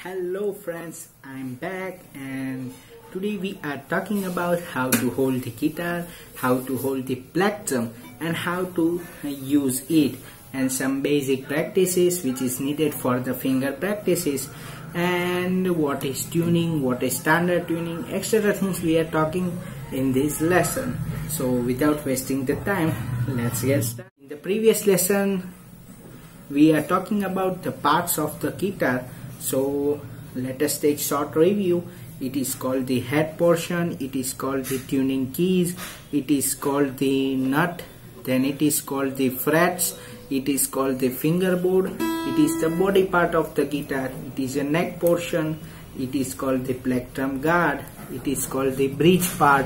Hello friends, I'm back and today we are talking about how to hold the guitar, how to hold the plectrum and how to use it, and some basic practices which is needed for the finger practices, and what is tuning, what is standard tuning, etc. things we are talking in this lesson. So without wasting the time, let's get started. In the previous lesson we are talking about the parts of the guitar. So let us take short review. It is called the head portion, it is called the tuning keys, it is called the nut, then it is called the frets, it is called the fingerboard, it is the body part of the guitar, it is a neck portion, it is called the plectrum guard, it is called the bridge part.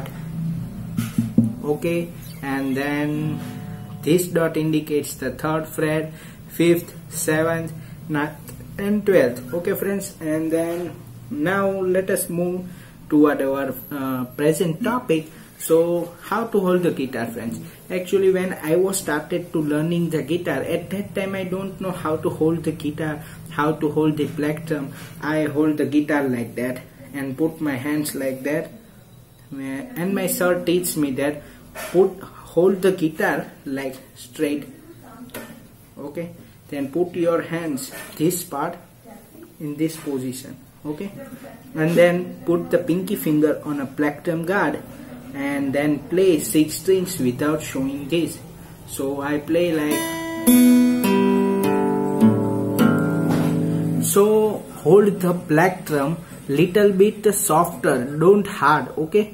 Okay, and then this dot indicates the 3rd fret, 5th, 7th, 9th and 12th. Okay friends, and then now let us move toward our present topic. So how to hold the guitar, friends. Actually when I was started to learning the guitar, at that time I don't know how to hold the guitar, how to hold the plectrum. I hold the guitar like that and put my hands like that, and my sir teach me that hold the guitar like straight. Okay, then put your hands this part in this position. Okay, and then put the pinky finger on a plectrum guard and then play 6 strings without showing this. So I play like so. Hold the plectrum little bit softer, don't hard. Okay,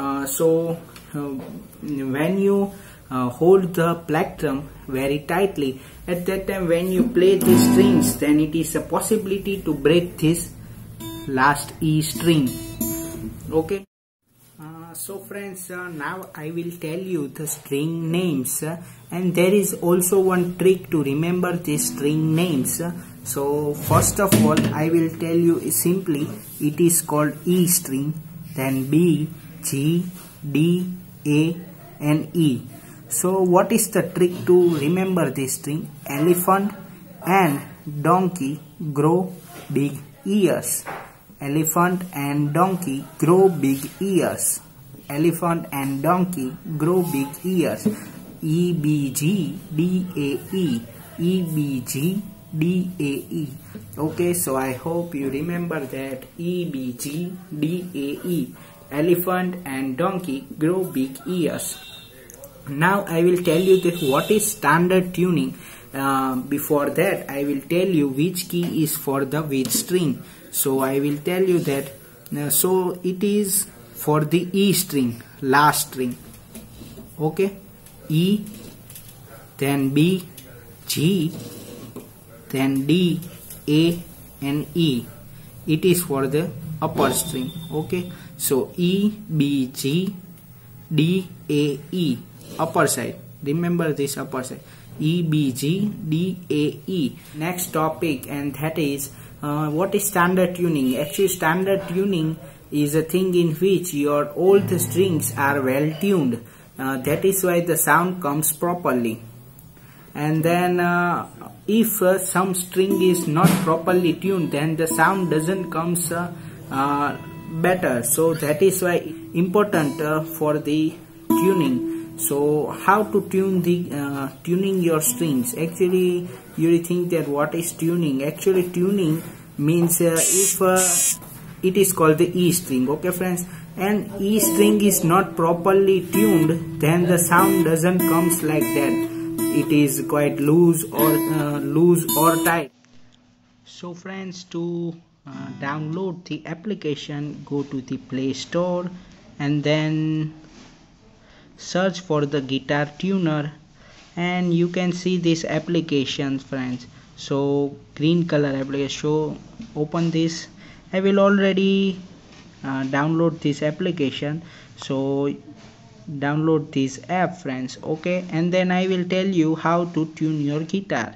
when you hold the plectrum very tightly, at that time when you play these strings, then it is a possibility to break this last E string. Okay, so friends, now I will tell you the string names, and there is also one trick to remember these string names. So first of all I will tell you simply, it is called E string, then B, G, D, A and E. So what is the trick to remember this string? Elephant and donkey grow big ears. Elephant and donkey grow big ears. Elephant and donkey grow big ears. E, B, G, D, A, E. E, B, G, D, A, E. Okay, so I hope you remember that. E, B, G, D, A, E. Elephant and donkey grow big ears. Now I will tell you that what is standard tuning. Before that I will tell you which key is for the which string. So I will tell you that so it is for the E string, last string. Okay, E, then B, G, then D, A and E. It is for the upper string. Okay, so E, B, G, D, A, E, upper side. Remember this upper side. E, B, G, D, A, E. Next topic, and that is what is standard tuning. Actually standard tuning is a thing in which your all the strings are well tuned. That is why the sound comes properly. And then if some string is not properly tuned, then the sound doesn't comes better. So that is why important for the tuning. So how to tune the tuning your strings. Actually you think that what is tuning. Actually tuning means if it is called the E string. Okay friends, and E string is not properly tuned, then the sound doesn't comes like that. It is quite loose or tight. So friends, to download the application, go to the Play Store and then search for the guitar tuner, and you can see this application, friends. So green color application, so open this. I will already download this application, so download this app, friends. Okay, and then I will tell you how to tune your guitar.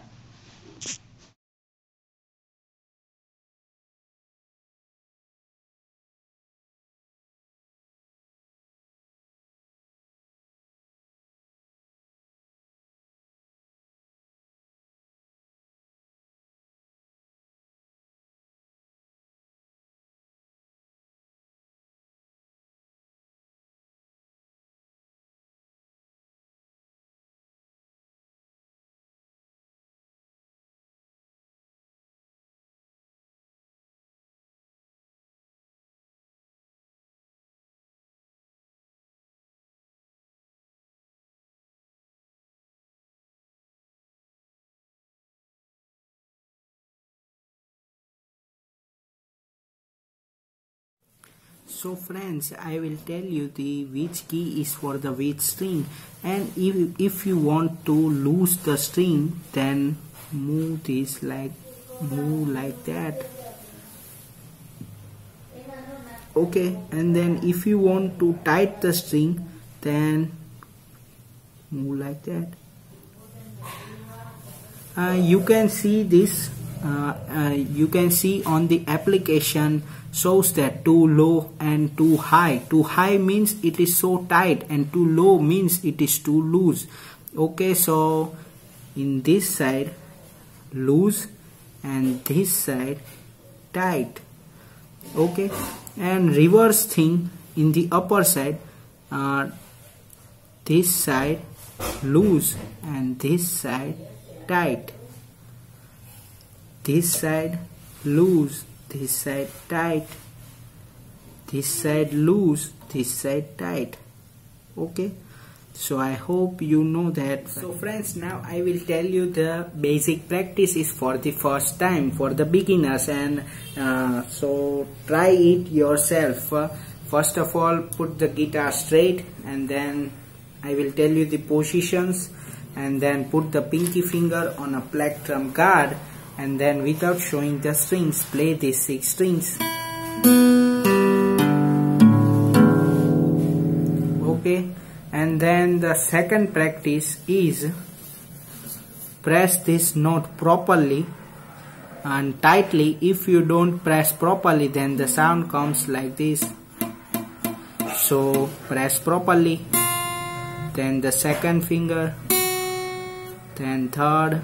So friends, I will tell you the which key is for the which string, and if you want to lose the string, then move like that. Okay, and then if you want to tighten the string, then move like that. You can see this. You can see on the application shows that too low and too high. Too high means it is so tight, and too low means it is too loose. Okay, so in this side loose and this side tight. Okay, and reverse thing in the upper side, this side loose and this side tight. This side loose, this side tight. This side loose, this side tight. Okay, so I hope you know that. So friends, now I will tell you the basic practice is for the first time, for the beginners, and so try it yourself. First of all, put the guitar straight, and then I will tell you the positions, and then put the pinky finger on a plectrum guard, and then without showing the strings, play these 6 strings. Okay, and then the second practice is press this note properly and tightly. If you don't press properly, then the sound comes like this. So press properly, then the second finger, then third,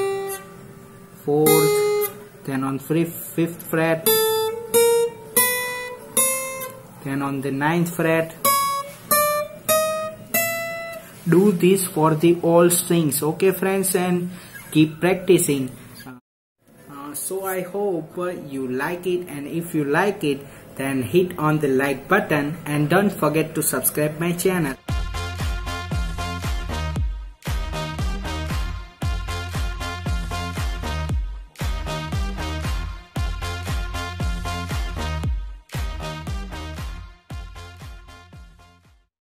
fourth, then on 5th fret, then on the 9th fret. Do this for the all strings. Okay friends, and keep practicing. So I hope you like it, and if you like it, then hit on the like button and don't forget to subscribe my channel.